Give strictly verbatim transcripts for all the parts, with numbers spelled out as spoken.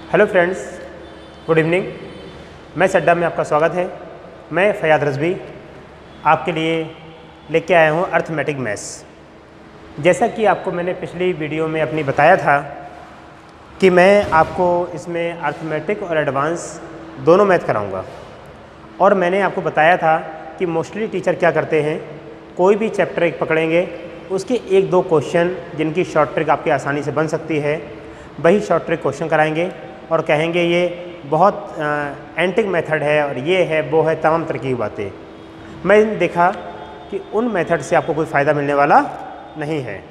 Hello friends, good evening. मैं अड्डा में आपका स्वागत है। मैं फयाद रज़वी आपके लिए लेके आया हूँ अर्थमेटिक मैथ्स। जैसा कि आपको मैंने पिछली वीडियो में अपनी बताया था कि मैं आपको इसमें अर्थमेटिक और एडवांस दोनों मैथ कराऊंगा, और मैंने आपको बताया था कि मोस्टली टीचर क्या करते हैं, कोई भी चैप्टर एक पकड़ेंगे, उसके एक दो क्वेश्चन जिनकी शॉर्ट ट्रिक आपकी आसानी से बन सकती है, वही शॉर्ट ट्रिक क्वेश्चन कराएंगे और कहेंगे ये बहुत एंटिक मेथड है और ये है वो है, तमाम तरह की बातें। मैंने देखा कि उन मेथड से आपको कोई फ़ायदा मिलने वाला नहीं है।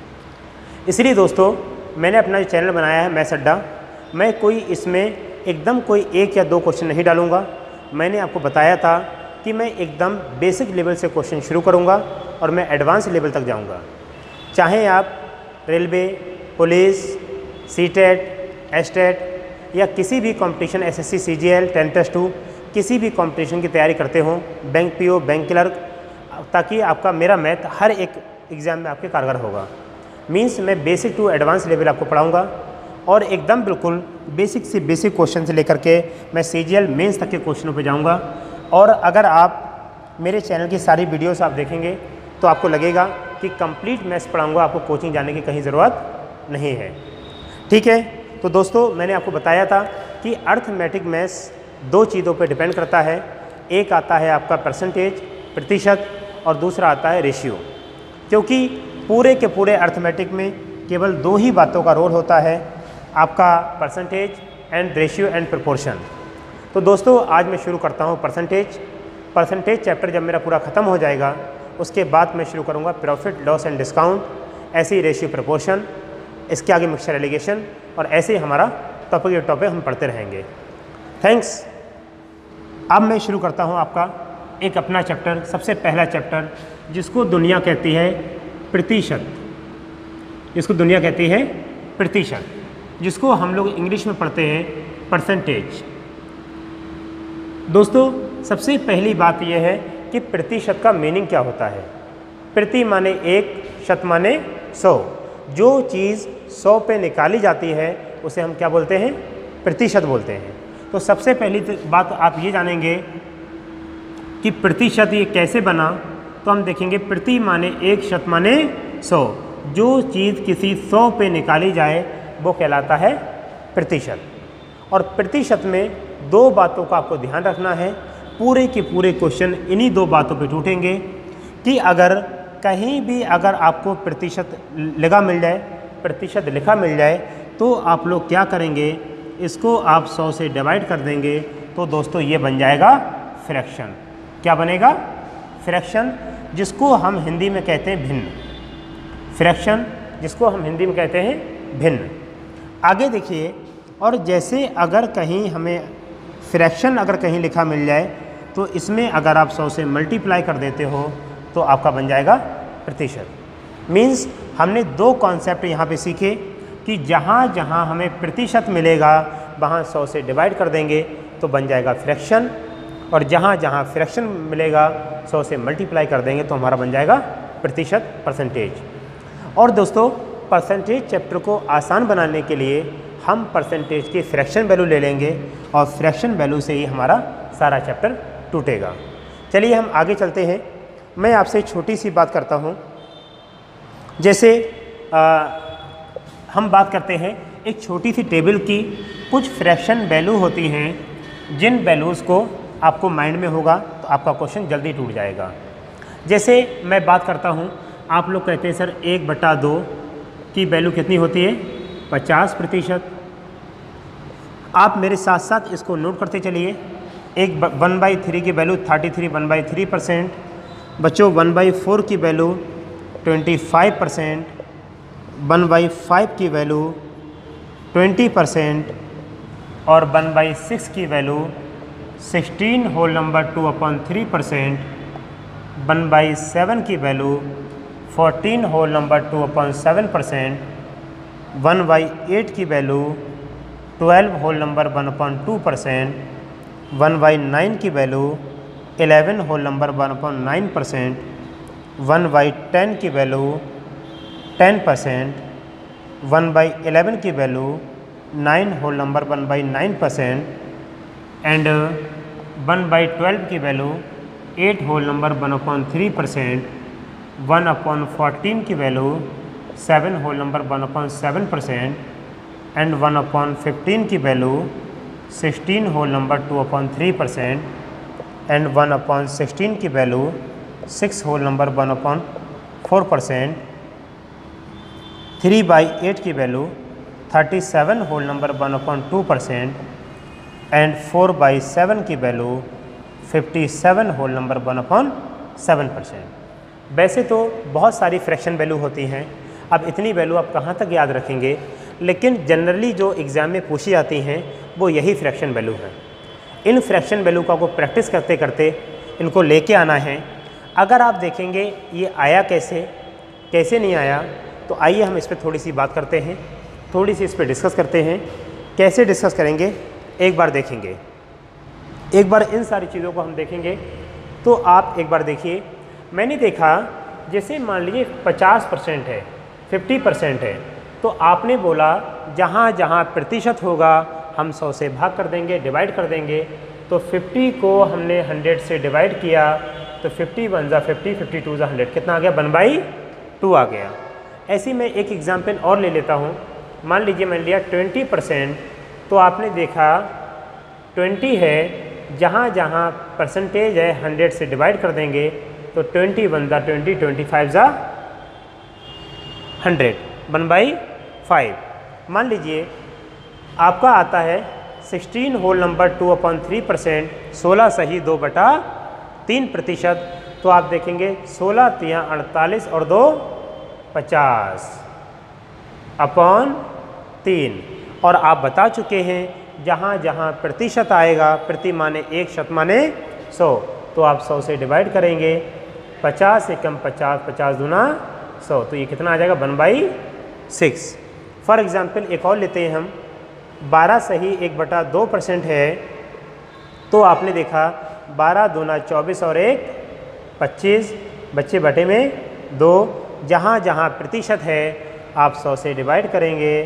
इसलिए दोस्तों मैंने अपना जो चैनल बनाया है मैथ्स अड्डा, मैं कोई इसमें एकदम कोई एक या दो क्वेश्चन नहीं डालूँगा। मैंने आपको बताया था कि मैं एकदम बेसिक लेवल से क्वेश्चन शुरू करूँगा और मैं एडवांस लेवल तक जाऊँगा। चाहे आप रेलवे, पुलिस, सीटेट, एस्टेट या किसी भी competition, SSC, CGL, ten plus two, किसी भी कंपटीशन की तैयारी करते हो, बैंक पीओ, बैंक क्लर्क, ताकि आपका मेरा मैथ हर एक एग्ज़ाम में आपके कारगर होगा। मींस मैं बेसिक टू एडवांस लेवल आपको पढ़ाऊंगा और एकदम बिल्कुल बेसिक से बेसिक क्वेश्चन से लेकर के मैं सीजीएल मेंस तक के क्वेश्चनों पे जाऊंगा। और अगर आप मेरे चैनल की सारी वीडियोस आप देखेंगे तो आपको लगेगा कि कंप्लीट मैथ्स पढ़ाऊंगा, आपको कोचिंग जाने की कहीं ज़रूरत नहीं है। ठीक है, तो दोस्तों मैंने आपको बताया था कि अर्थमेटिक मैथ्स दो चीज़ों पे डिपेंड करता है। एक आता है आपका परसेंटेज, प्रतिशत, और दूसरा आता है रेशियो। क्योंकि पूरे के पूरे अर्थमेटिक में केवल दो ही बातों का रोल होता है, आपका percentage and ratio and proportion. तो दोस्तों आज मैं शुरू करता हूँ परसेंटेज। परसेंटेज चैप्टर जब मेरा पूरा ख़त्म हो जाएगा उसके बाद मैं शुरू करूँगा प्रॉफिट, लॉस एंड डिस्काउंट, ऐसे ही रेशियो, प्रोपोर्शन, इसके आगे मिक्सचर एलिगेशन, और ऐसे ही हमारा टॉपिक के टॉपिक हम पढ़ते रहेंगे। थैंक्स। अब मैं शुरू करता हूँ आपका एक अपना चैप्टर, सबसे पहला चैप्टर जिसको दुनिया कहती है प्रतिशत, जिसको दुनिया कहती है प्रतिशत, जिसको हम लोग इंग्लिश में पढ़ते हैं परसेंटेज। दोस्तों सबसे पहली बात यह है कि प्रतिशत का मीनिंग क्या होता है। प्रति माने एक, शत माने सौ। जो चीज़ सौ पे निकाली जाती है उसे हम क्या बोलते हैं, प्रतिशत बोलते हैं। तो सबसे पहली बात आप ये जानेंगे कि प्रतिशत ये कैसे बना। तो हम देखेंगे प्रति माने एक, शत माने सौ। जो चीज़ किसी सौ पे निकाली जाए वो कहलाता है प्रतिशत। और प्रतिशत में दो बातों का आपको ध्यान रखना है। पूरे के पूरे क्वेश्चन इन्हीं दो बातों पे टूटेंगे कि अगर कहीं भी अगर आपको प्रतिशत लिखा मिल जाए, प्रतिशत लिखा मिल जाए, तो आप लोग क्या करेंगे, इसको आप सौ से डिवाइड कर देंगे तो दोस्तों ये बन जाएगा फ्रैक्शन। क्या बनेगा, फ्रैक्शन, जिसको हम हिंदी में कहते हैं भिन्न। फ्रैक्शन जिसको हम हिंदी में कहते हैं भिन्न। आगे देखिए, और जैसे अगर कहीं हमें फ्रैक्शन अगर कहीं लिखा मिल जाए तो इसमें अगर आप सौ से मल्टीप्लाई कर देते हो तो आपका बन जाएगा प्रतिशत। मीन्स हमने दो कॉन्सेप्ट यहाँ पे सीखे कि जहाँ जहाँ हमें प्रतिशत मिलेगा वहाँ सौ से डिवाइड कर देंगे तो बन जाएगा फ्रैक्शन, और जहाँ जहाँ फ्रैक्शन मिलेगा सौ से मल्टीप्लाई कर देंगे तो हमारा बन जाएगा प्रतिशत, परसेंटेज। और दोस्तों परसेंटेज चैप्टर को आसान बनाने के लिए हम परसेंटेज की फ्रैक्शन वैल्यू ले लेंगे और फ्रैक्शन वैल्यू से ही हमारा सारा चैप्टर टूटेगा। चलिए हम आगे चलते हैं। मैं आपसे छोटी सी बात करता हूँ। जैसे आ, हम बात करते हैं एक छोटी सी टेबल की, कुछ फ्रैक्शन वैल्यू होती हैं जिन वैल्यूज़ को आपको माइंड में होगा तो आपका क्वेश्चन जल्दी टूट जाएगा। जैसे मैं बात करता हूँ, आप लोग कहते हैं सर एक बटा दो की वैल्यू कितनी होती है, पचास प्रतिशत। आप मेरे साथ साथ इसको नोट करते चलिए। एक वन बाई थ्री की value thirty three, one by three percent. बच्चों वन बाई फोर की value twenty five percent, one by five की वैल्यू ट्वेंटी परसेंट, और वन बाई सिक्स की value sixteen whole number two upon three percent, one by seven की value fourteen whole number two upon seven percent, one by eight की value twelve whole number one upon two percent, one by nine की value eleven whole number one upon nine percent, one by ten की value ten percent, one by eleven की value nine whole number one by nine percent and one by twelve की value eight whole number one upon three percent, one upon fourteen की value seven whole number one upon seven percent and one upon fifteen की value sixteen whole number two upon three percent and one upon sixteen की value six whole number one upon four percent, three by eight की value thirty seven whole number one upon two percent and four by seven की value fifty seven whole number one upon seven percent. वैसे तो बहुत सारी fraction value होती हैं, अब इतनी वैल्यू आप कहाँ तक याद रखेंगे, लेकिन जनरली जो एग्ज़ाम में पूछी जाती हैं वो यही फ्रैक्शन वैल्यू है। इन फ्रैक्शन वैल्यू का आपको प्रैक्टिस करते करते इनको लेके आना है। अगर आप देखेंगे ये आया कैसे कैसे नहीं आया, तो आइए हम इस पर थोड़ी सी बात करते हैं, थोड़ी सी इस पर डिस्कस करते हैं। कैसे डिस्कस करेंगे एक बार देखेंगे, एक बार इन सारी चीज़ों को हम देखेंगे। तो आप एक बार देखिए, मैंने देखा जैसे मान लीजिए पचास परसेंट है, फिफ्टी परसेंट है, तो आपने बोला जहाँ जहाँ प्रतिशत होगा हम सौ से भाग कर देंगे, डिवाइड कर देंगे। तो फिफ्टी को हमने हंड्रेड से डिवाइड किया तो फिफ्टी वन ज़ा फिफ्टी, फिफ्टी टू ज़ा हंड्रेड, कितना आ गया, वन बाई टू आ गया। ऐसे मैं एक एग्जाम्पल और ले लेता हूँ। मान लीजिए मैंने लिया ट्वेंटी परसेंट, तो आपने देखा ट्वेंटी है, जहाँ जहाँ परसेंटेज है हंड्रेड से डिवाइड कर देंगे तो ट्वेंटी वन ज़ा ट्वेंटी, ट्वेंटी फाइव ज़ा हंड्रेड, वन बाई फाइव। मान लीजिए आपका आता है sixteen whole number two upon three percent, सोलह सही दो बटा तीन प्रतिशत। तो आप देखेंगे सोलह तिया अड़तालीस और दो पचास अपॉन तीन। और आप बता चुके हैं जहाँ जहाँ प्रतिशत आएगा, प्रति माने एक, शत माने सौ, तो आप सौ से डिवाइड करेंगे। पचास से कम पचास, पचास दूना सौ, तो ये कितना आ जाएगा, one by six. For example एक और लेते हैं हम, बारह सही एक बटा दो परसेंट है, तो आपने देखा बारह दूना चौबीस और एक पच्चीस, बच्चे बटे में दो। जहाँ जहाँ प्रतिशत है आप सौ से डिवाइड करेंगे।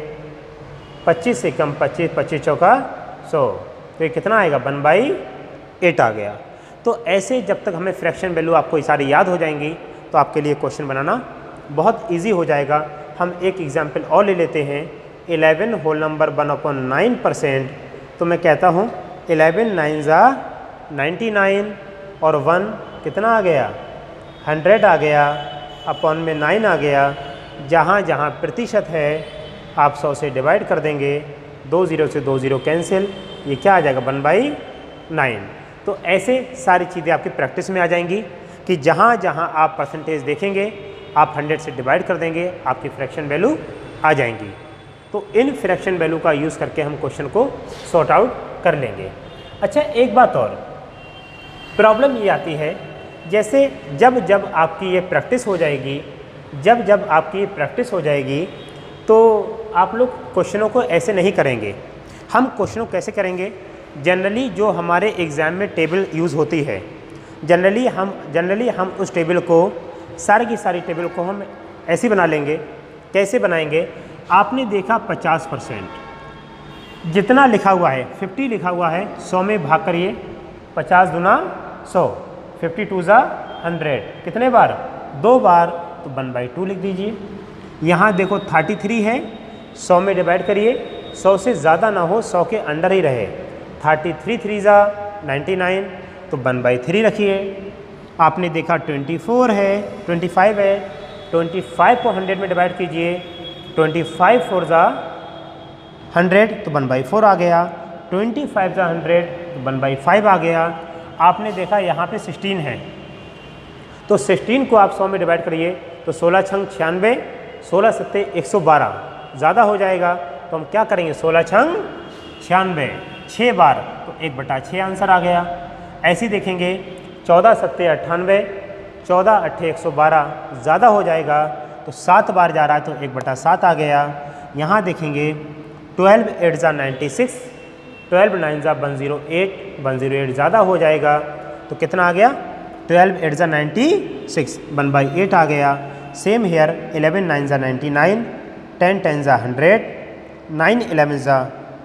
पच्चीस से कम पच्चीस, पच्चीस चौका सौ, तो ये कितना आएगा, वन बाई एट आ गया। तो ऐसे जब तक हमें फ्रैक्शन वैल्यू आपको ये सारी याद हो जाएंगी तो आपके लिए क्वेश्चन बनाना बहुत इजी हो जाएगा। हम एक एग्जाम्पल और ले लेते हैं, eleven whole number one upon nine percent. तो मैं कहता हूँ इलेवन नाइन ज़ा नाइन्टी नाइन और वन कितना आ गया, हंड्रेड आ गया, अपॉन में नाइन आ गया। जहाँ जहाँ प्रतिशत है आप सौ से डिवाइड कर देंगे, दो ज़ीरो से दो ज़ीरो कैंसिल, ये क्या आ जाएगा, वन बाई नाइन। तो ऐसे सारी चीज़ें आपकी प्रैक्टिस में आ जाएंगी कि जहाँ जहाँ आप परसेंटेज देखेंगे आप हंड्रेड से डिवाइड कर देंगे, आपकी फ्रैक्शन वैल्यू आ जाएंगी। तो इन फ्रैक्शन वैल्यू का यूज़ करके हम क्वेश्चन को सॉर्ट आउट कर लेंगे। अच्छा, एक बात और, प्रॉब्लम ये आती है, जैसे जब जब आपकी ये प्रैक्टिस हो जाएगी, जब जब आपकी प्रैक्टिस हो जाएगी तो आप लोग क्वेश्चनों को ऐसे नहीं करेंगे। हम क्वेश्चनों कैसे करेंगे, जनरली जो हमारे एग्ज़ाम में टेबल यूज़ होती है, जनरली हम जनरली हम उस टेबल को, सारी की सारी टेबल को हम ऐसी बना लेंगे। कैसे बनाएंगे, आपने देखा पचास परसेंट जितना लिखा हुआ है, फिफ्टी लिखा हुआ है, सौ में भाग करिए, पचास दुना सौ, फिफ्टी टू ज़ा हंड्रेड, कितने बार, दो बार, तो वन बाई टू लिख दीजिए। यहाँ देखो थर्टी थ्री है, सौ में डिवाइड करिए, सौ से ज़्यादा ना हो, सौ के अंडर ही रहे, थर्टी थ्री थ्री ज़ा नाइन्टी नाइन, तो वन बाई थ्री रखिए। आपने देखा ट्वेंटी फोर है, ट्वेंटी फाइव है, ट्वेंटी फाइव को हंड्रेड में डिवाइड कीजिए, ट्वेंटी फाइव फोर ज़ा हंड्रेड, तो वन बाई फोर आ गया, ट्वेंटी फाइव ज़ा हंड्रेड, तो वन बाई फाइव आ गया। आपने देखा यहाँ पे सिक्सटीन है, तो सिक्सटीन को आप सौ में डिवाइड करिए, तो सोलह छंग छियानवे, सोलह सत्ते एक सौ बारह, ज़्यादा हो जाएगा, तो हम क्या करेंगे, सोलह छंग छियानवे, छः बार, तो एक बटा छः आंसर आ गया। ऐसे ही देखेंगे चौदह सत्ते अट्ठानवे, चौदह अट्ठे एक सौ बारह, ज़्यादा हो जाएगा, तो सात बार जा रहा है, तो एक बटा सात आ गया। यहाँ देखेंगे ट्वेल्व एट ज़ा नाइन्टी सिक्स, ट्वेल्व नाइन ज़ा one zero eight, one zero eight ज़्यादा हो जाएगा, तो कितना आ गया, ट्वेल्व एट ज़ा ninety six, one by eight आ गया। सेम हेयर इलेवन नाइन ज़ा नाइन्टी नाइन, टेन टेन ज़ा हंड्रेड, नाइन इलेवन ज़ा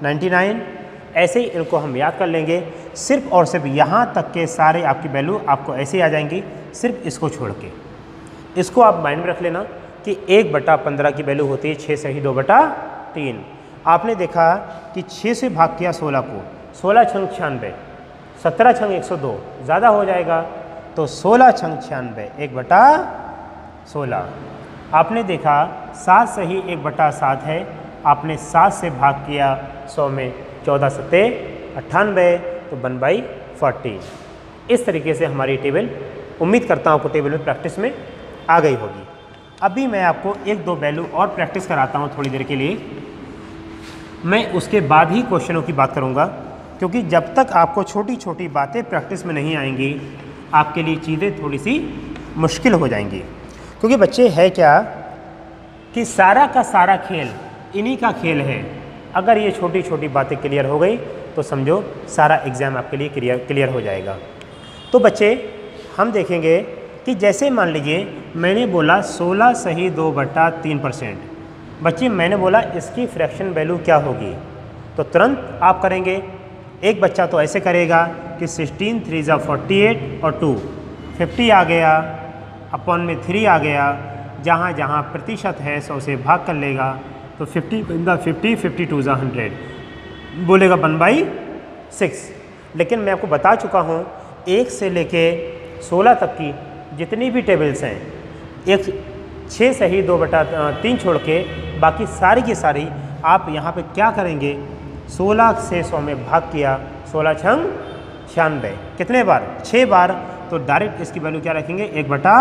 निन्यानवे। ऐसे ही इनको हम याद कर लेंगे, सिर्फ और सिर्फ यहाँ तक के सारे आपकी वैल्यू आपको ऐसे ही आ जाएंगी, सिर्फ इसको छोड़ के। इसको आप माइंड में रख लेना कि एक बटा पंद्रह की वैल्यू होती है छः सही दो बटा तीन। आपने देखा कि छः से भाग किया सोलह को, सोलह छंग छियानवे, सत्रह छंग एक सौ दो, ज़्यादा हो जाएगा, तो सोलह छंग छियानवे एक बटा सोलह। आपने देखा सात सही एक बटा सात है, आपने सात से भाग किया सौ में, चौदह सत्ते अट्ठानवे, तो वन बाई फोर्टी। इस तरीके से हमारी टेबल, उम्मीद करता हूँ आपको टेबल में प्रैक्टिस में आ गई होगी। अभी मैं आपको एक दो वैल्यू और प्रैक्टिस कराता हूँ थोड़ी देर के लिए, मैं उसके बाद ही क्वेश्चनों की बात करूँगा, क्योंकि जब तक आपको छोटी छोटी बातें प्रैक्टिस में नहीं आएंगी आपके लिए चीज़ें थोड़ी सी मुश्किल हो जाएंगी। क्योंकि बच्चे है क्या कि सारा का सारा खेल इन्हीं का खेल है। अगर ये छोटी छोटी बातें क्लियर हो गई तो समझो सारा एग्ज़ाम आपके लिए क्लियर क्लियर हो जाएगा। तो बच्चे हम देखेंगे कि जैसे मान लीजिए मैंने बोला सोलह सही दो बटा तीन परसेंट, बच्चे मैंने बोला इसकी फ्रैक्शन वैल्यू क्या होगी, तो तुरंत आप करेंगे। एक बच्चा तो ऐसे करेगा कि सिक्सटीन थ्री ज़ा फोर्टी एट और टू फिफ्टी आ गया, अपॉन में थ्री आ गया, जहाँ जहाँ प्रतिशत है सौ से भाग कर लेगा, तो फिफ्टी बंदा फिफ्टी, फिफ्टी टू ज़ा हंड्रेड, बोलेगा वन बाई सिक्स। लेकिन मैं आपको बता चुका हूँ एक से लेके सोलह तक की जितनी भी टेबल्स हैं, एक छः सही दो बटा तीन छोड़ के बाकी सारी की सारी आप यहाँ पे क्या करेंगे, सोलह से सौ में भाग किया, सोलह छंग छियानवे, कितने बार, छः बार, तो डायरेक्ट इसकी वैल्यू क्या रखेंगे, एक बटा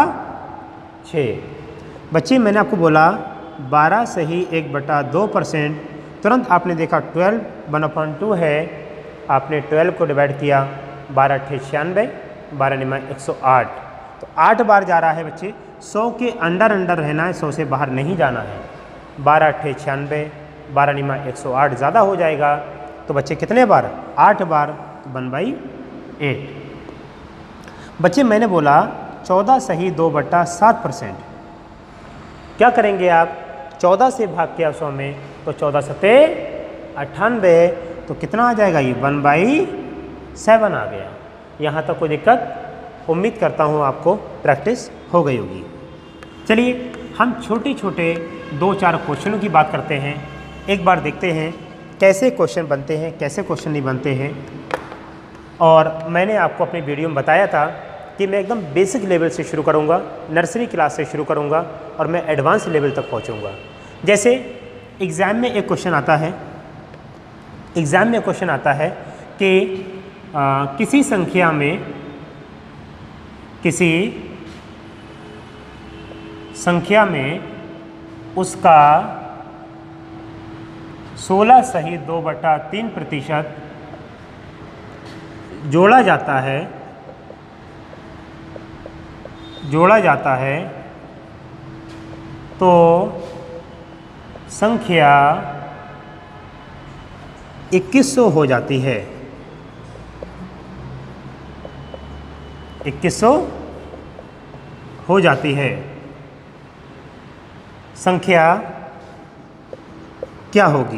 छः। बच्चे मैंने आपको बोला बारह सही एक बटा दो परसेंट, तुरंत आपने देखा ट्वेल्व वन अपॉइंट टू है, आपने ट्वेल्व को डिवाइड किया, बारह अट्ठे छियानवे, बारह निमा एक सौ आठ, तो आठ बार जा रहा है बच्चे, सौ के अंडर अंडर रहना है, सौ से बाहर नहीं जाना है। बारह अट्ठे छियानवे, बारह निमा एक सौ आठ, ज़्यादा हो जाएगा, तो बच्चे कितने बार, आठ बार, वन बाई एट। बच्चे मैंने बोला चौदह सही दो बटा सात परसेंट, क्या करेंगे आप, चौदह से भाग किया सौ में, तो चौदह सत्ते अट्ठानवे, तो कितना आ जाएगा ये, वन बाई सेवन आ गया। यहाँ तक कोई दिक्कत, उम्मीद करता हूँ आपको प्रैक्टिस हो गई होगी। चलिए हम छोटे छोटे दो चार क्वेश्चनों की बात करते हैं, एक बार देखते हैं कैसे क्वेश्चन बनते हैं, कैसे क्वेश्चन नहीं बनते हैं। और मैंने आपको अपनी वीडियो में बताया था कि मैं एकदम बेसिक लेवल से शुरू करूँगा, नर्सरी क्लास से शुरू करूँगा और मैं एडवांस लेवल तक पहुँचूँगा। जैसे एग्ज़ाम में एक क्वेश्चन आता है, एग्ज़ाम में क्वेश्चन आता है कि आ, किसी संख्या में किसी संख्या में उसका सोलह सही दो बटा तीन प्रतिशत जोड़ा जाता है जोड़ा जाता है तो संख्या इक्कीस सौ हो जाती है। इक्कीस सौ हो जाती है। संख्या क्या होगी?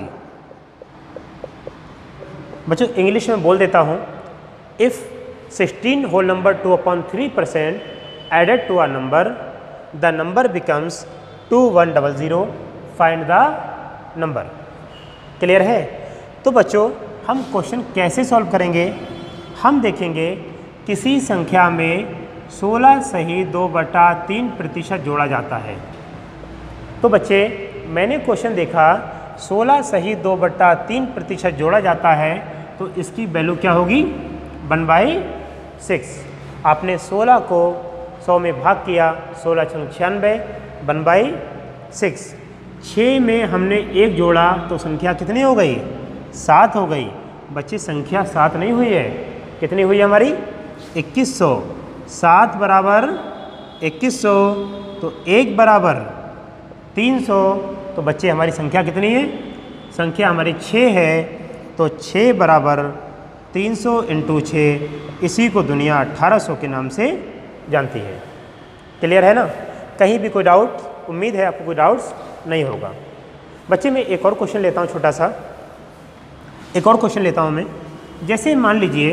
बच्चों इंग्लिश में बोल देता हूँ, if sixteen whole number two upon three percent added to a number, the number becomes two one double zero, find the number. Clear है? तो बच्चों हम क्वेश्चन कैसे सॉल्व करेंगे? हम देखेंगे किसी संख्या में सोलह सही दो बटा तीन प्रतिशत जोड़ा जाता है। तो बच्चे मैंने क्वेश्चन देखा सोलह सही दो बटा तीन प्रतिशत जोड़ा जाता है, तो इसकी वैल्यू क्या होगी? One by six. आपने सोलह को सौ में भाग किया, सोलह छंग छियानवे, वन बाई सिक्स। छः में हमने एक जोड़ा तो संख्या कितनी हो गई? सात हो गई। बच्चे संख्या सात नहीं हुई है, कितनी हुई है हमारी? इक्कीस सौ। सात बराबर इक्कीस सौ, तो एक बराबर तीन सौ, तो बच्चे हमारी संख्या कितनी है? संख्या हमारी छः है, तो छः बराबर तीन सौ इंटू छः, इसी को दुनिया अट्ठारह सौ के नाम से जानती है। क्लियर है ना? कहीं भी कोई डाउट? उम्मीद है आपको कोई डाउट्स नहीं होगा। बच्चे मैं एक और क्वेश्चन लेता हूँ छोटा सा। एक और क्वेश्चन लेता हूँ मैं। जैसे मान लीजिए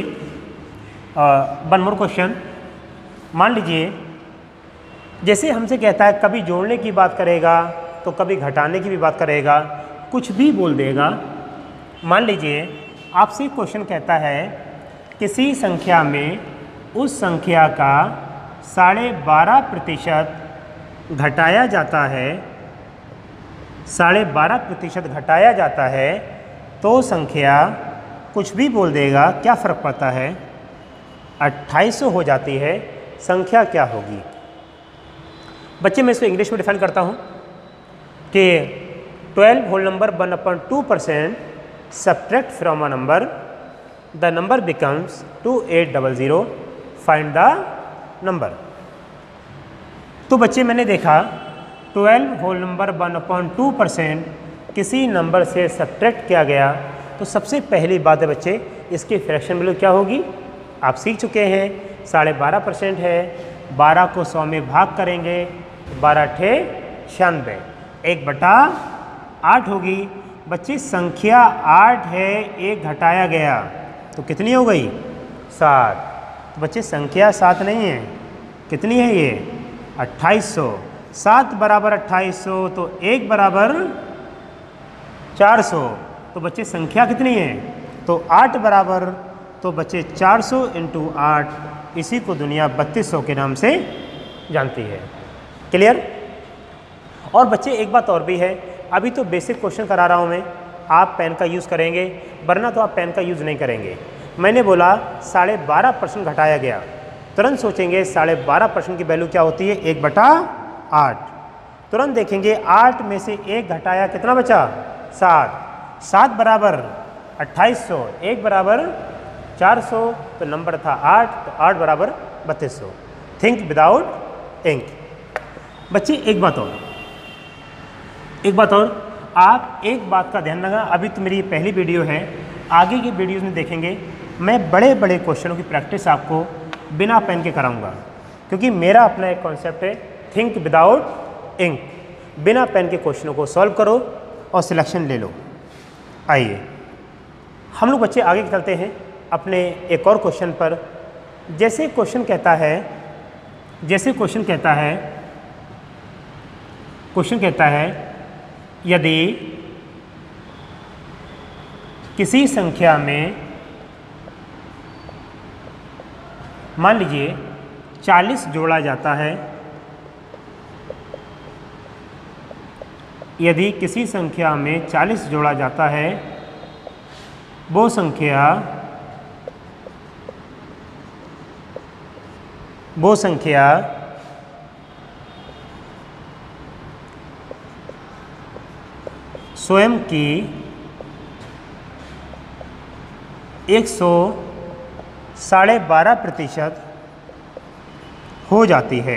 वन मोर क्वेश्चन, मान लीजिए जैसे हमसे कहता है कभी जोड़ने की बात करेगा तो कभी घटाने की भी बात करेगा, कुछ भी बोल देगा। मान लीजिए आपसे क्वेश्चन कहता है किसी संख्या में उस संख्या का साढ़े बारह प्रतिशत घटाया जाता है, साढ़े बारह प्रतिशत घटाया जाता है तो संख्या कुछ भी बोल देगा, क्या फ़र्क पड़ता है, अट्ठाईस सौ हो जाती है, संख्या क्या होगी। बच्चे मैं इसको इंग्लिश में डिफाइन करता हूँ कि twelve whole number one upon two percent subtract from a number, the number becomes two eight double zero, find the number. तो बच्चे मैंने देखा twelve whole number one upon two percent किसी नंबर से सब्ट्रैक्ट किया गया, तो सबसे पहली बात है बच्चे इसकी फ्रैक्शन वैल्यू क्या होगी, आप सीख चुके हैं, साढ़े बारह परसेंट है, बारह को सौ में भाग करेंगे, बारह ठे छियानवे, एक बटा आठ होगी। बच्चे संख्या आठ है, एक घटाया गया तो कितनी हो गई, सात। तो बच्चे संख्या सात नहीं है, कितनी है ये, अट्ठाईस सौ। सात बराबर अट्ठाईस सौ तो एक बराबर चार सौ, तो बच्चे संख्या कितनी है, तो आठ बराबर, तो बच्चे चार सौ इंटू आठ, इसी को दुनिया बत्तीस सौ के नाम से जानती है। क्लियर। और बच्चे एक बात और भी है, अभी तो बेसिक क्वेश्चन करा रहा हूँ मैं, आप पेन का यूज़ करेंगे, वरना तो आप पेन का यूज़ नहीं करेंगे। मैंने बोला साढ़े बारह परसेंट घटाया गया, तुरंत सोचेंगे साढ़े बारह परसेंट की वैल्यू क्या होती है, एक बटा आठ। तुरंत देखेंगे आठ में से एक घटाया कितना बचा, सात। सात बराबर अट्ठाईस सौ, एक बराबर चार सौ, तो नंबर था आठ, तो आठ बराबर बत्तीस सौ। Think without ink. बच्चे एक बात और, एक बात और, आप एक बात का ध्यान रखना, अभी तो मेरी पहली वीडियो है, आगे की वीडियोज़ में देखेंगे मैं बड़े बड़े क्वेश्चनों की प्रैक्टिस आपको बिना पेन के कराऊंगा, क्योंकि मेरा अपना एक कॉन्सेप्ट है थिंक विदाउट इंक। बिना पेन के क्वेश्चनों को सॉल्व करो और सिलेक्शन ले लो। आइए हम लोग बच्चे आगे चलते हैं अपने एक और क्वेश्चन पर। जैसे क्वेश्चन कहता है, जैसे क्वेश्चन कहता है क्वेश्चन कहता है यदि किसी संख्या में, मान लीजिए चालीस जोड़ा जाता है, यदि किसी संख्या में चालीस जोड़ा जाता है, वो संख्या वो संख्या स्वयं की एक सौ साढ़े बारह प्रतिशत हो जाती है।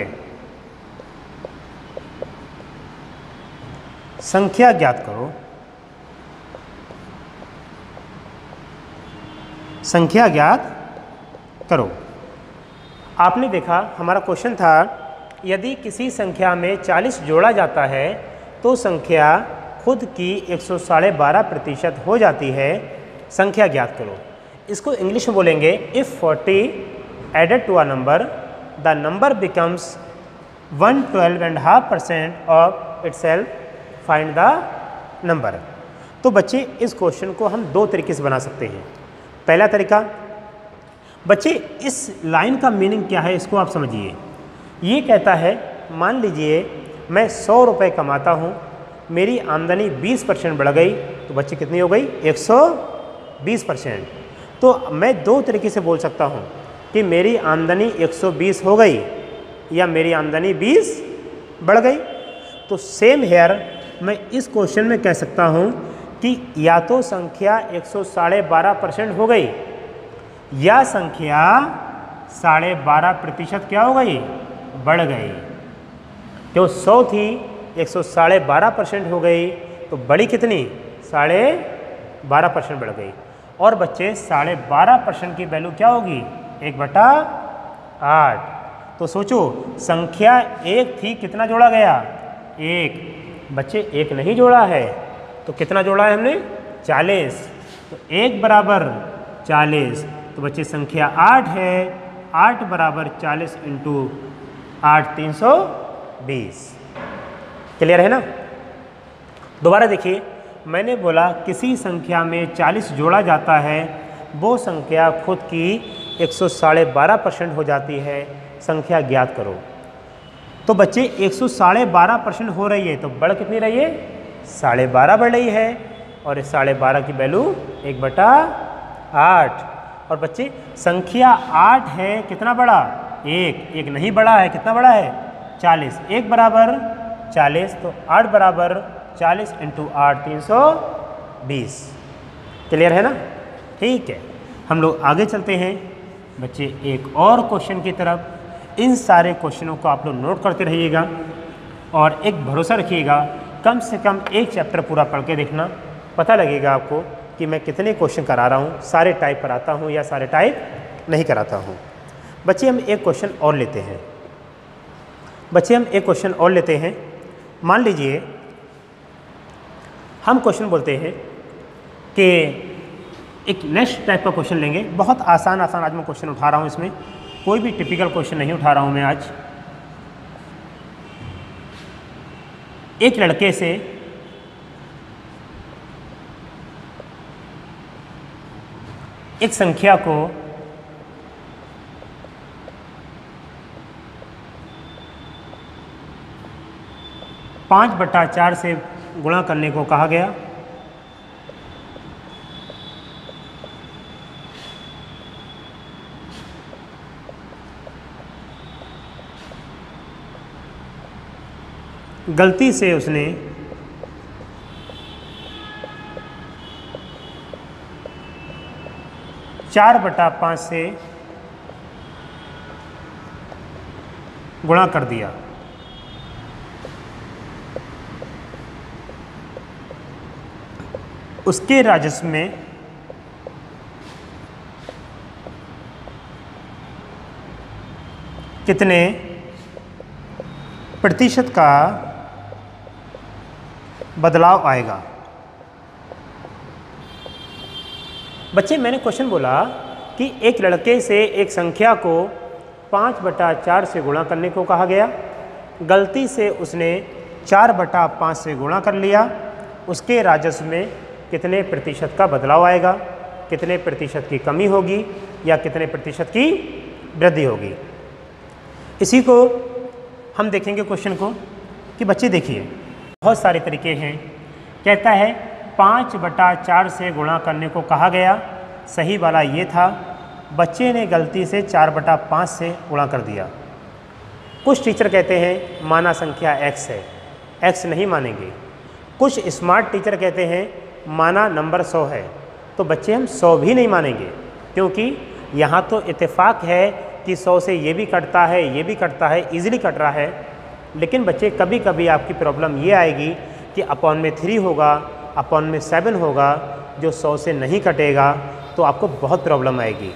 संख्या ज्ञात करो। संख्या ज्ञात करो। आपने देखा हमारा क्वेश्चन था यदि किसी संख्या में चालीस जोड़ा जाता है तो संख्या खुद की एक सौ साढ़े बारह प्रतिशत हो जाती है, संख्या ज्ञात करो। इसको इंग्लिश में बोलेंगे if forty added to a number the number becomes one twelve and half percent of itself, find the number. तो बच्चे इस क्वेश्चन को हम दो तरीके से बना सकते हैं। पहला तरीका, बच्चे इस लाइन का मीनिंग क्या है इसको आप समझिए। ये कहता है मान लीजिए मैं सौ रुपये कमाता हूँ, मेरी आमदनी बीस परसेंट बढ़ गई, तो बच्चे कितनी हो गई, एक सौ बीस परसेंट। तो मैं दो तरीके से बोल सकता हूँ कि मेरी आमदनी एक सौ बीस हो गई या मेरी आमदनी बीस बढ़ गई। तो सेम हेयर मैं इस क्वेश्चन में कह सकता हूँ कि या तो संख्या एक सौ साढ़े बारह परसेंट हो गई या संख्या साढ़े बारह प्रतिशत क्या हो गई, बढ़ गई। जो सौ थी एक सौ साढ़े बारह परसेंट हो गई, तो बड़ी कितनी, साढ़े बारह परसेंट बढ़ गई। और बच्चे साढ़े बारह परसेंट की वैल्यू क्या होगी, एक बटा आठ। तो सोचो संख्या एक थी, कितना जोड़ा गया, एक। बच्चे एक नहीं जोड़ा है तो कितना जोड़ा है हमने, चालीस। तो एक बराबर चालीस, तो बच्चे संख्या आठ है, आठ बराबर चालीस इंटू आठ तीन सौ बीस। क्लियर है ना? दोबारा देखिए, मैंने बोला किसी संख्या में चालीस जोड़ा जाता है, वो संख्या खुद की एक सौ साढ़े बारह परसेंट हो जाती है, संख्या ज्ञात करो। तो बच्चे एक सौ साढ़े बारह परसेंट हो रही है, तो बढ़ कितनी रही है? साढ़े बारह बढ़ रही है, और इस साढ़े बारह की वैल्यू एक बटा आठ। और बच्चे संख्या आठ है, कितना बड़ा? एक, एक नहीं बड़ा है, कितना बड़ा है? चालीस। एक बराबर चालीस, तो आठ बराबर चालीस इंटू आठ तीन सौ बीस। क्लियर है ना? ठीक है, हम लोग आगे चलते हैं बच्चे एक और क्वेश्चन की तरफ। इन सारे क्वेश्चनों को आप लोग नोट करते रहिएगा, और एक भरोसा रखिएगा, कम से कम एक चैप्टर पूरा पढ़ के देखना, पता लगेगा आपको कि मैं कितने क्वेश्चन करा रहा हूँ, सारे टाइप कराता हूँ या सारे टाइप नहीं कराता हूँ। बच्चे हम एक क्वेश्चन और लेते हैं बच्चे हम एक क्वेश्चन और लेते हैं। मान लीजिए हम क्वेश्चन बोलते हैं कि एक नेक्स्ट टाइप का क्वेश्चन लेंगे, बहुत आसान आसान आज मैं क्वेश्चन उठा रहा हूँ, इसमें कोई भी टिपिकल क्वेश्चन नहीं उठा रहा हूँ मैं आज। एक लड़के से एक संख्या को पाँच बटा चार से गुणा करने को कहा गया। गलती से उसने चार बटा पाँच से गुणा कर दिया। उसके राजस्व में कितने प्रतिशत का बदलाव आएगा? बच्चे मैंने क्वेश्चन बोला कि एक लड़के से एक संख्या को पाँच बटा चार से गुणा करने को कहा गया। गलती से उसने चार बटा पाँच से गुणा कर लिया। उसके राजस्व में कितने प्रतिशत का बदलाव आएगा, कितने प्रतिशत की कमी होगी या कितने प्रतिशत की वृद्धि होगी? इसी को हम देखेंगे क्वेश्चन को कि बच्चे देखिए, बहुत सारे तरीके हैं। कहता है पाँच बटा चार से गुणा करने को कहा गया, सही वाला ये था, बच्चे ने गलती से चार बटा पाँच से गुणा कर दिया। कुछ टीचर कहते हैं माना संख्या x है, x नहीं मानेंगे। कुछ स्मार्ट टीचर कहते हैं माना नंबर सौ है, तो बच्चे हम सौ भी नहीं मानेंगे, क्योंकि यहाँ तो इत्तेफाक है कि सौ से ये भी कटता है, ये भी कटता है, इजीली कट रहा है। लेकिन बच्चे कभी कभी आपकी प्रॉब्लम ये आएगी कि अपॉन में थ्री होगा, अपॉन में सेवन होगा, जो सौ से नहीं कटेगा, तो आपको बहुत प्रॉब्लम आएगी।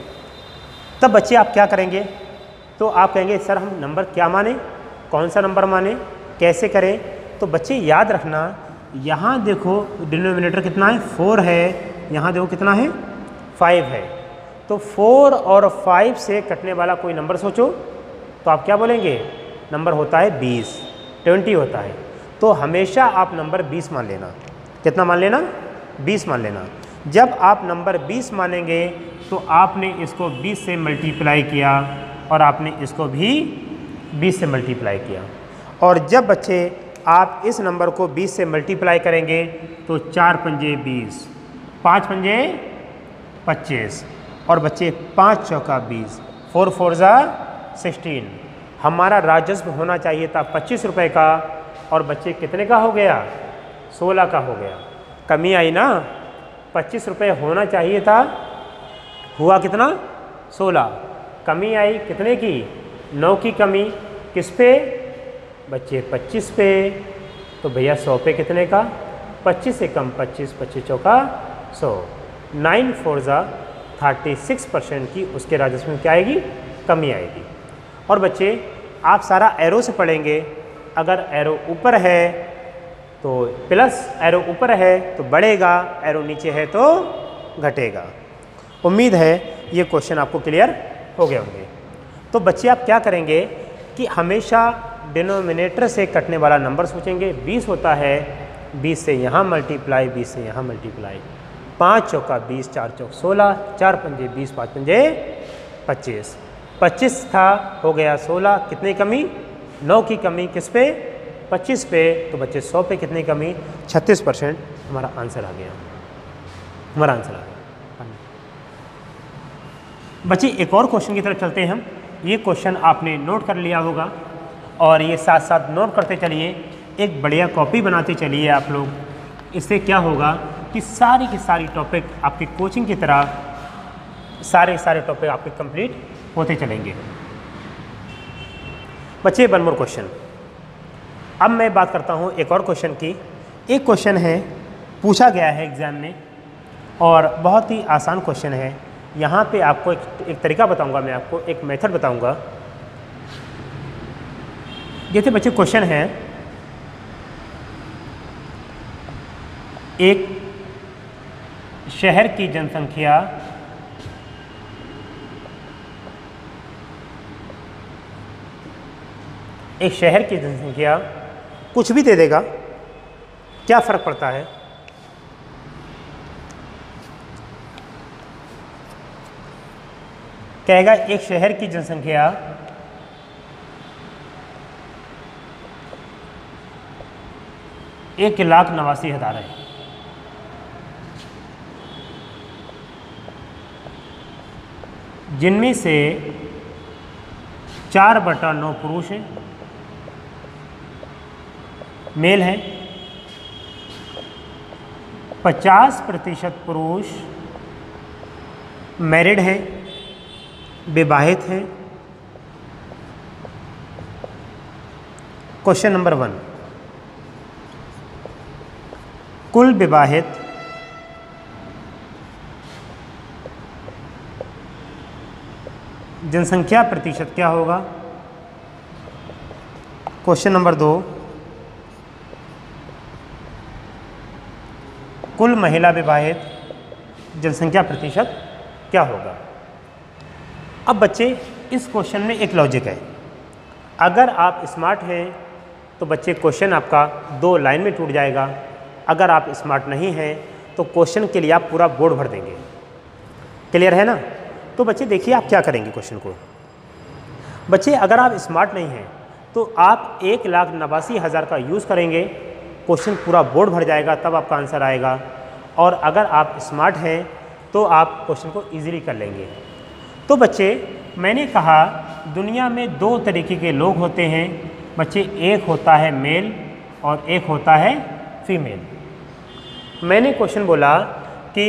तब बच्चे आप क्या करेंगे? तो आप कहेंगे सर हम नंबर क्या माने, कौन सा नंबर माने, कैसे करें? तो बच्चे याद रखना, यहाँ देखो डिनोमिनेटर कितना है, फोर है, यहाँ देखो कितना है, फाइव है। तो फोर और फाइव से कटने वाला कोई नंबर सोचो, तो आप क्या बोलेंगे? नंबर होता है बीस, ट्वेंटी होता है। तो हमेशा आप नंबर बीस मान लेना। कितना मान लेना? बीस मान लेना। जब आप नंबर बीस मानेंगे तो आपने इसको बीस से मल्टीप्लाई किया और आपने इसको भी बीस से मल्टीप्लाई किया। और जब बच्चे आप इस नंबर को बीस से मल्टीप्लाई करेंगे तो चार पंजे बीस, पाँच पंजे पच्चीस, और बच्चे पाँच चौका बीस, फोर फोर ज़ा सिक्सटीन। हमारा राजस्व होना चाहिए था पच्चीस रुपये का, और बच्चे कितने का हो गया? सोलह का हो गया। कमी आई ना, पच्चीस रुपये होना चाहिए था, हुआ कितना? सोलह। कमी आई कितने की? नौ की कमी। किस पे? बच्चे पच्चीस पे। तो भैया सौ पे कितने का? पच्चीस से कम पच्चीस, पच्चीस चौका सौ, नाइन फोर ज़ा थर्टी सिक्स परसेंट की उसके राजस्व में क्या आएगी? कमी आएगी। और बच्चे आप सारा एरो से पढ़ेंगे, अगर एरो ऊपर है तो प्लस, एरो ऊपर है तो बढ़ेगा, एरो नीचे है तो घटेगा। उम्मीद है ये क्वेश्चन आपको क्लियर हो गए होंगे। तो बच्चे आप क्या करेंगे कि हमेशा डिनोमिनेटर से कटने वाला नंबर सोचेंगे। बीस होता है, बीस से यहाँ मल्टीप्लाई, बीस से यहाँ मल्टीप्लाई, पाँच चौका बीस, चार चौक सोलह, चार पंजे बीस, पाँच पंजे पच्चीस, पच्चीस था हो गया सोलह, कितनी कमी, नौ की कमी किस पे, पच्चीस पे, तो बच्चे सौ पे कितनी कमी, छत्तीस परसेंट हमारा आंसर आ गया, हमारा आंसर आ गया। बच्चे एक और क्वेश्चन की तरफ चलते हैं हम। ये क्वेश्चन आपने नोट कर लिया होगा और ये साथ साथ नोट करते चलिए, एक बढ़िया कॉपी बनाते चलिए आप लोग। इससे क्या होगा कि सारी की सारी टॉपिक आपकी कोचिंग की तरह सारे सारे टॉपिक आपके कंप्लीट होते चलेंगे। बच्चे वन मोर क्वेश्चन। अब मैं बात करता हूँ एक और क्वेश्चन की। एक क्वेश्चन है पूछा गया है एग्ज़ाम में और बहुत ही आसान क्वेश्चन है। यहाँ पे आपको एक, एक तरीका बताऊँगा, मैं आपको एक मेथड बताऊँगा। जैसे बच्चे क्वेश्चन है, एक शहर की जनसंख्या एक शहर की जनसंख्या कुछ भी दे देगा, क्या फ़र्क पड़ता है। कहेगा एक शहर की जनसंख्या एक लाख नवासी हज़ार है, जिनमें से चार बटा नौ पुरुष हैं, मेल हैं, पचास प्रतिशत पुरुष मैरिड हैं, विवाहित हैं। क्वेश्चन नंबर वन, कुल विवाहित जनसंख्या प्रतिशत क्या होगा। क्वेश्चन नंबर दो, कुल महिला विवाहित जनसंख्या प्रतिशत क्या होगा। अब बच्चे इस क्वेश्चन में एक लॉजिक है। अगर आप स्मार्ट हैं तो बच्चे क्वेश्चन आपका दो लाइन में टूट जाएगा। अगर आप स्मार्ट नहीं हैं तो क्वेश्चन के लिए आप पूरा बोर्ड भर देंगे। क्लियर है ना। तो बच्चे देखिए आप क्या करेंगे क्वेश्चन को। बच्चे अगर आप स्मार्ट नहीं हैं तो आप एक लाख नवासी हज़ार का यूज़ करेंगे, क्वेश्चन पूरा बोर्ड भर जाएगा, तब आपका आंसर आएगा। और अगर आप स्मार्ट हैं तो आप क्वेश्चन को ईजिली कर लेंगे। तो बच्चे मैंने कहा दुनिया में दो तरीके के लोग होते हैं बच्चे, एक होता है मेल और एक होता है फीमेल। मैंने क्वेश्चन बोला कि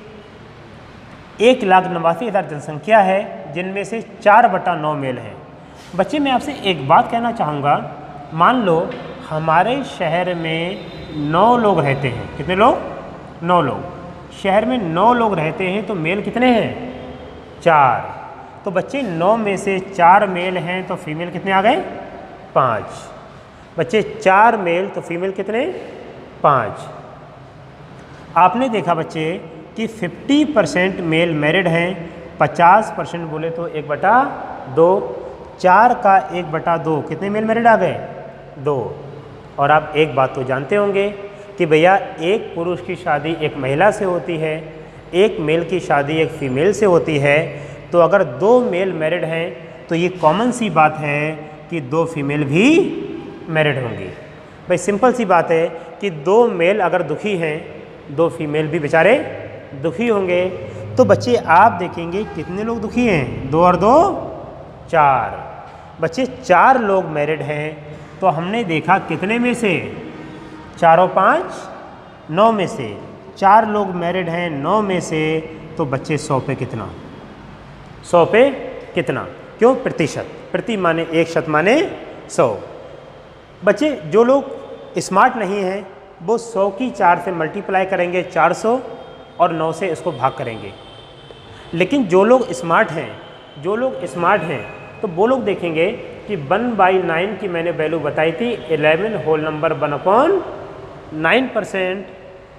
एक लाख नवासी हज़ार जनसंख्या है, जिनमें से चार बटा नौ मेल हैं। बच्चे मैं आपसे एक बात कहना चाहूँगा, मान लो हमारे शहर में नौ लोग रहते हैं। कितने लोग? नौ लोग। शहर में नौ लोग रहते हैं तो मेल कितने हैं? चार। तो बच्चे नौ में से चार मेल हैं तो फीमेल कितने आ गए? पाँच। बच्चे चार मेल तो फीमेल कितने? पाँच। आपने देखा बच्चे कि पचास परसेंट मेल मैरिड हैं, पचास परसेंट बोले तो एक बटा दो, चार का एक बटा दो, कितने मेल मैरिड आ गए? दो। और आप एक बात तो जानते होंगे कि भैया एक पुरुष की शादी एक महिला से होती है, एक मेल की शादी एक फीमेल से होती है। तो अगर दो मेल मैरिड हैं तो ये कॉमन सी बात है कि दो फीमेल भी मैरिड होंगी। भाई सिंपल सी बात है कि दो मेल अगर दुखी हैं, दो फीमेल भी बेचारे दुखी होंगे। तो बच्चे आप देखेंगे कितने लोग दुखी हैं? दो और दो चार। बच्चे चार लोग मैरिड हैं तो हमने देखा कितने में से? चारों पाँच, नौ में से। चार लोग मैरिड हैं नौ में से, तो बच्चे सौ पे कितना? सौ पे कितना? क्यों? प्रतिशत। प्रति माने एक, शत माने सौ। बच्चे जो लोग स्मार्ट नहीं हैं वो सौ की चार से मल्टीप्लाई करेंगे, चार सौ, और नौ से इसको भाग करेंगे। लेकिन जो लोग स्मार्ट हैं जो लोग स्मार्ट हैं तो वो लोग देखेंगे कि वन बाई नाइन की मैंने वैल्यू बताई थी, eleven whole number one upon nine percent,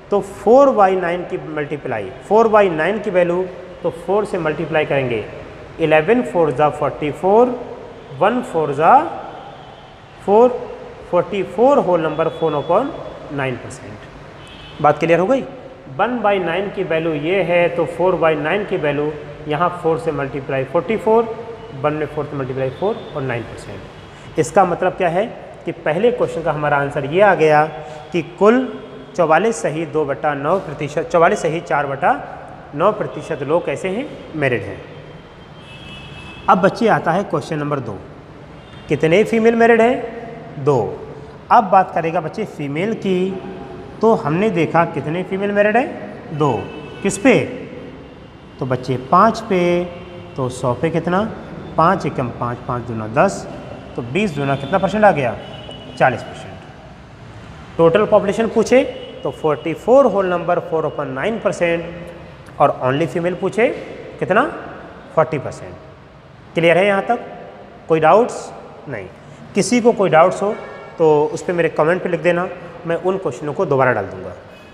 तो फोर बाई नाइन की मल्टीप्लाई, फोर बाई नाइन की वैल्यू तो फोर से मल्टीप्लाई करेंगे, इलेवन फोर ज़ा फोर्टी फोर, वन फोर ज़ा four, forty four whole number four upon nine percent. बात clear हो गई। वन बाई नाइन की वैल्यू ये है तो फोर बाई नाइन की वैल्यू यहाँ फोर से मल्टीप्लाई फोर्टी फोर, वन में फोर से मल्टीप्लाई फोर और नाइन परसेंट। इसका मतलब क्या है कि पहले क्वेश्चन का हमारा आंसर ये आ गया कि कुल चौवालीस सही दो बटा नौ प्रतिशत, चौवालीस सही चार बटा नौ प्रतिशत लोग कैसे हैं, मैरिड हैं। अब बच्चे आता है क्वेश्चन नंबर दो, कितने फीमेल मैरिड हैं, दो। अब बात करेगा बच्चे फीमेल की, तो हमने देखा कितने फीमेल मैरिड हैं, दो। किस पे, तो बच्चे पाँच पे, तो सौ पे कितना, पाँच एकम पाँच, पाँच दूना दस, तो बीस दूना कितना परसेंट आ गया, चालीस परसेंट। टोटल पॉपुलेशन पूछे तो forty four whole number four upon nine percent, और ओनली फीमेल पूछे कितना, फोर्टी परसेंट। क्लियर है यहाँ तक, कोई डाउट्स नहीं। किसी को कोई डाउट्स हो तो उस पर मेरे कमेंट पे लिख देना, मैं उन क्वेश्चनों को दोबारा डाल दूंगा।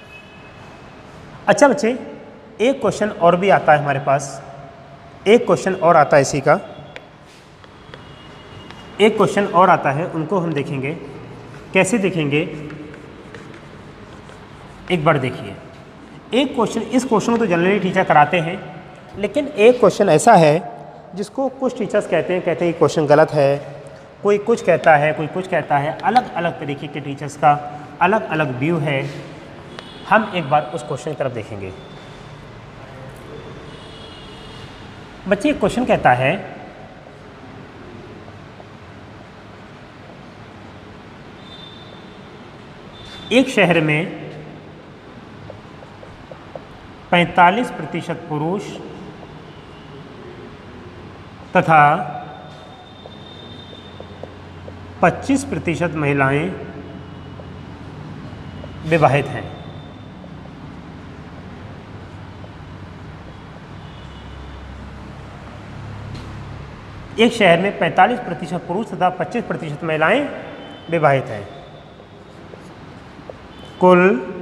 अच्छा बच्चे, एक क्वेश्चन और भी आता है हमारे पास, एक क्वेश्चन और आता है इसी का, एक क्वेश्चन और आता है, उनको हम देखेंगे। कैसे देखेंगे, एक बार देखिए। एक क्वेश्चन, इस क्वेश्चन को तो जनरली टीचर कराते हैं, लेकिन एक क्वेश्चन ऐसा है जिसको कुछ टीचर्स कहते हैं कहते हैं ये क्वेश्चन गलत है, कोई कुछ कहता है, कोई कुछ कहता है, अलग अलग तरीके के टीचर्स का अलग अलग व्यू है। हम एक बार उस क्वेश्चन की तरफ देखेंगे। बच्चे क्वेश्चन कहता है एक शहर में पैंतालीस प्रतिशत पुरुष तथा पच्चीस प्रतिशत महिलाएं विवाहित हैं। एक शहर में पैंतालीस प्रतिशत पुरुष तथा पच्चीस प्रतिशत महिलाएं विवाहित हैं। कुल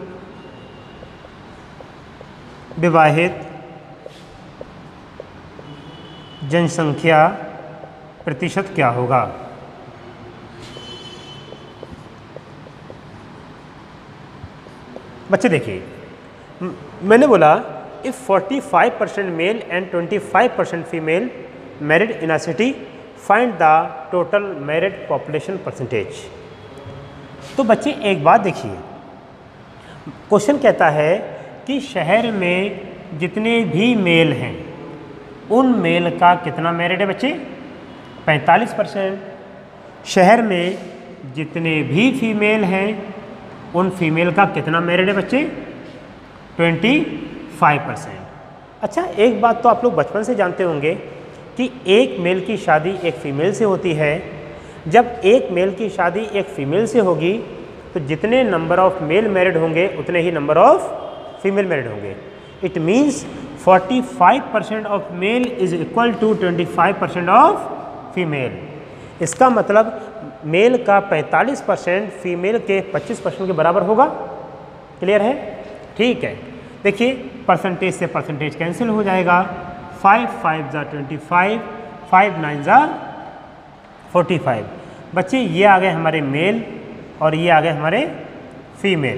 विवाहित जनसंख्या प्रतिशत क्या होगा। बच्चे देखिए, मैंने बोला if forty five percent male and twenty five percent female married in a city, find the total married population percentage. तो बच्चे एक बात देखिए, क्वेश्चन कहता है कि शहर में जितने भी मेल हैं उन मेल का कितना मैरिड है बच्चे, पैंतालीस परसेंट। शहर में जितने भी फीमेल हैं उन फीमेल का कितना मैरिड है बच्चे, ट्वेंटी फाइव परसेंट। अच्छा, एक बात तो आप लोग बचपन से जानते होंगे कि एक मेल की शादी एक फ़ीमेल से होती है। जब एक मेल की शादी एक फ़ीमेल से होगी तो जितने नंबर ऑफ मेल मैरिड होंगे उतने ही नंबर ऑफ फीमेल मैरिड होंगे। It means forty five percent of male is equal to twenty five percent of female. इसका मतलब मेल का पैंतालीस परसेंट फीमेल के पच्चीस परसेंट के बराबर होगा। क्लियर है, ठीक है। देखिए, परसेंटेज से परसेंटेज कैंसिल हो जाएगा, फाइव फाइव ज़ा ट्वेंटी फाइव, फाइव नाइन ज़ा फोर्टी फाइव। बच्चे ये आ गए हमारे मेल और ये आ गए हमारे फीमेल।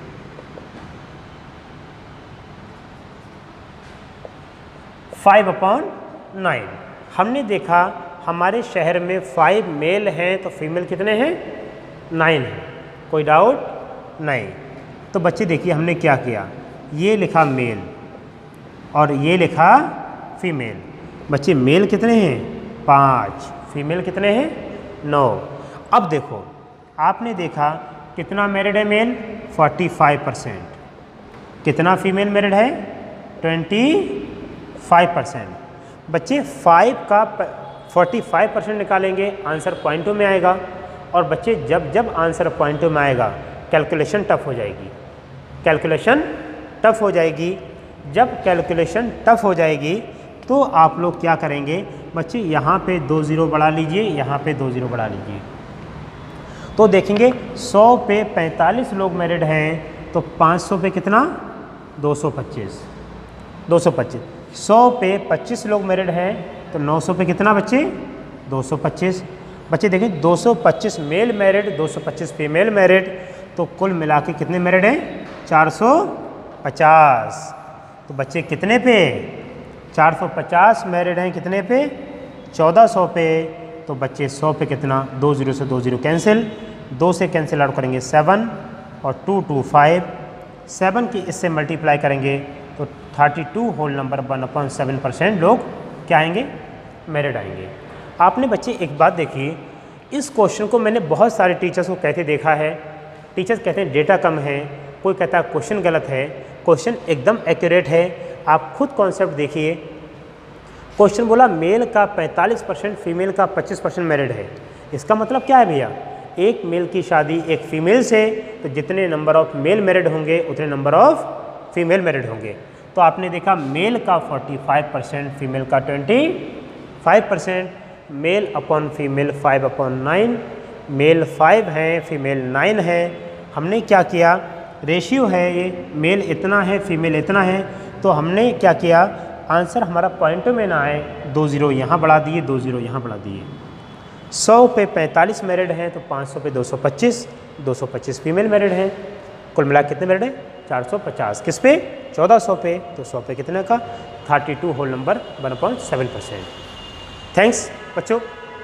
Five upon nine. हमने देखा हमारे शहर में फाइव मेल हैं तो फीमेल कितने हैं, नाइन हैं। कोई डाउट नहीं। तो बच्चे देखिए हमने क्या किया, ये लिखा मेल और ये लिखा फीमेल। बच्चे मेल कितने हैं, पाँच, फीमेल कितने हैं, नौ। अब देखो, आपने देखा कितना मैरिड है मेल, फोर्टी फाइव परसेंट, कितना फीमेल मैरिड है, ट्वेंटी फाइव परसेंट। बच्चे फाइव का फोर्टी फाइव परसेंट निकालेंगे, आंसर पॉइंटों में आएगा। और बच्चे जब जब आंसर पॉइंटों में आएगा कैलकुलेशन टफ हो जाएगी, कैलकुलेशन टफ हो जाएगी। जब कैलकुलेशन टफ हो जाएगी तो आप लोग क्या करेंगे बच्चे, यहाँ पे दो ज़ीरो बढ़ा लीजिए, यहाँ पे दो ज़ीरो बढ़ा लीजिए। तो देखेंगे सौ पे पैंतालीस लोग मैरिड हैं तो पाँच सौ पे कितना, दो सौ पच्चीस, दो सौ पच्चीस, सौ पे पच्चीस लोग मैरिड हैं तो नौ सौ पे कितना बच्चे, दो सौ पच्चीस। बच्चे देखें दो सौ पच्चीस मेल मैरिड, दो सौ पच्चीस फीमेल मैरिड, तो कुल मिला के कितने मैरिड हैं, चार सौ पचास। तो बच्चे कितने पे, चार सौ पचास मैरिड हैं कितने पे, चौदह सौ पे। तो बच्चे सौ पे कितना, दो जीरो से दो जीरो कैंसिल, दो से कैंसिल आउट करेंगे सेवन और टू टू फाइव, सेवन की इससे मल्टीप्लाई करेंगे तो thirty two whole number one upon seven percent लोग क्या आएंगे, मैरिड आएंगे। आपने बच्चे एक बात देखी, इस क्वेश्चन को मैंने बहुत सारे टीचर्स को कहते देखा है। टीचर्स कहते हैं डेटा कम है, कोई कहता है क्वेश्चन गलत है। क्वेश्चन एकदम एक्यूरेट है, आप खुद कॉन्सेप्ट देखिए। क्वेश्चन बोला मेल का पैंतालीस परसेंट, फीमेल का पच्चीस परसेंट मैरिड है। इसका मतलब क्या है भैया, एक मेल की शादी एक फीमेल से, तो जितने नंबर ऑफ मेल मैरिड होंगे उतने नंबर ऑफ फीमेल मैरिड होंगे। तो आपने देखा मेल का पैंतालीस परसेंट, फीमेल का पच्चीस percent, male upon female five upon nine, male five है फीमेल नाइन है। हमने क्या किया, रेशियो है ये, मेल इतना है फीमेल इतना है, तो हमने क्या किया, आंसर हमारा पॉइंटों में ना आए, दो जीरो यहाँ बढ़ा दिए, दो जीरो यहाँ बढ़ा दिए। सौ पे पैंतालीस मैरिड हैं तो पाँच सौ पे दो सौ पच्चीस, दो सौ पच्चीस फीमेल मैरिड हैं, कुल मिला कितने मैरिड हैं, चार सौ पचास। किस पे, चौदह सौ पे, तो सौ पे कितने का, thirty two whole number one point seven percent. Thanks बच्चों,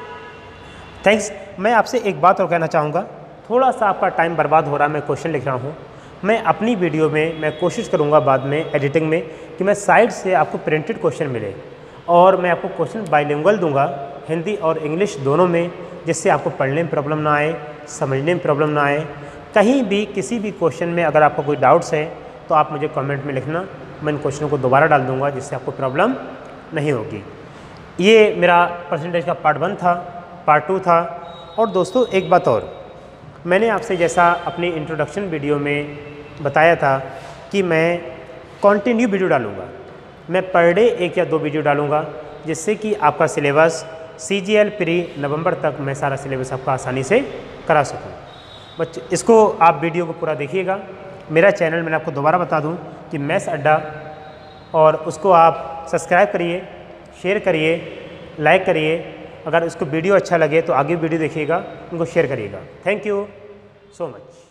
थैंक्स। मैं आपसे एक बात और कहना चाहूँगा, थोड़ा सा आपका टाइम बर्बाद हो रहा है, मैं क्वेश्चन लिख रहा हूँ। मैं अपनी वीडियो में मैं कोशिश करूँगा बाद में एडिटिंग में कि मैं साइड से आपको प्रिंटेड क्वेश्चन मिले, और मैं आपको क्वेश्चन बाइलिंगुअल दूंगा, हिंदी और इंग्लिश दोनों में, जिससे आपको पढ़ने में प्रॉब्लम ना आए, समझने में प्रॉब्लम ना आए। कहीं भी किसी भी क्वेश्चन में अगर आपको कोई डाउट्स है तो आप मुझे कमेंट में लिखना, मैं इन क्वेश्चनों को दोबारा डाल दूंगा जिससे आपको प्रॉब्लम नहीं होगी। ये मेरा परसेंटेज का पार्ट वन था, पार्ट टू था। और दोस्तों एक बात और, मैंने आपसे जैसा अपनी इंट्रोडक्शन वीडियो में बताया था कि मैं कंटिन्यू वीडियो डालूँगा, मैं पर डे एक या दो वीडियो डालूँगा, जिससे कि आपका syllabus C G L pre नवंबर तक मैं सारा सिलेबस आपका आसानी से करा सकूँ। बच्चे इसको आप वीडियो को पूरा देखिएगा। मेरा चैनल मैंने आपको दोबारा बता दूं कि मैथ्स अड्डा, और उसको आप सब्सक्राइब करिए, शेयर करिए, लाइक करिए। अगर इसको वीडियो अच्छा लगे तो आगे वीडियो देखिएगा, उनको शेयर करिएगा। Thank you so much.